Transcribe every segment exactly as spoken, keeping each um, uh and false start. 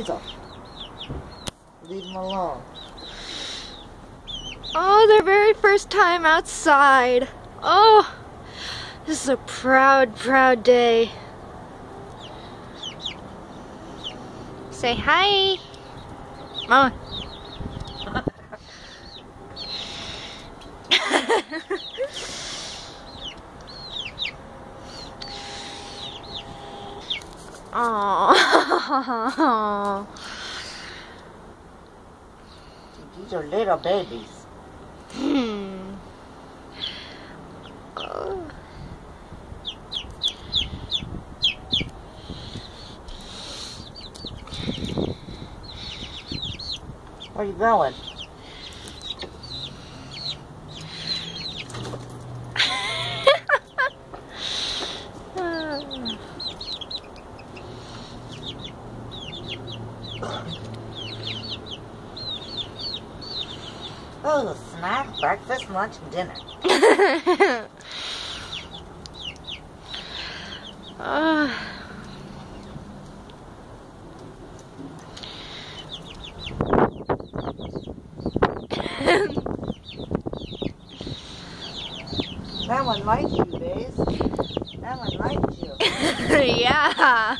Hazel, leave him alone. Oh, their very first time outside. Oh, this is a proud, proud day. Say hi. Mama. Aww. These are little babies. Hmm. Oh. Where are you going? Oh, snack, breakfast, lunch, and dinner. uh. That one likes you, Baze. That one likes you. Yeah.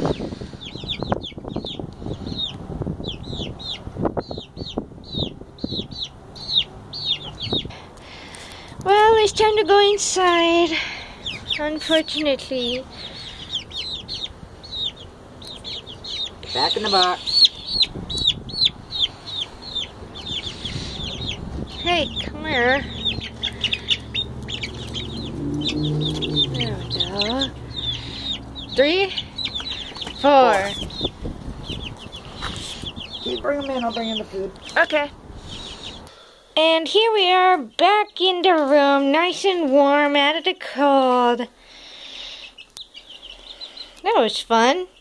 Well, it's time to go inside, unfortunately. Back in the box. Hey, come here. There we go. Three, four. You bring them in, I'll bring in the food. Okay. And here we are back in the room, nice and warm, out of the cold. That was fun.